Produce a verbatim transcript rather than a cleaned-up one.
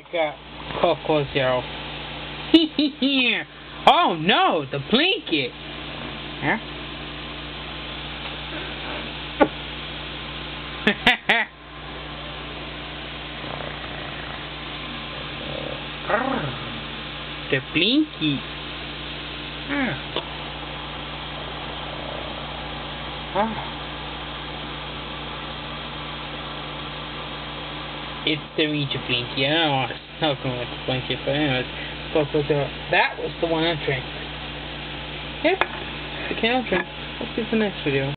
got Coco Zero. Oh no, the blanket. Huh? The blinky. Oh. It's the Ouija blinky. I don't want to smoke with the blanket, but anyways, Coco Zero. That was the one I drank. Yep, the can I drank. Let's see the next video.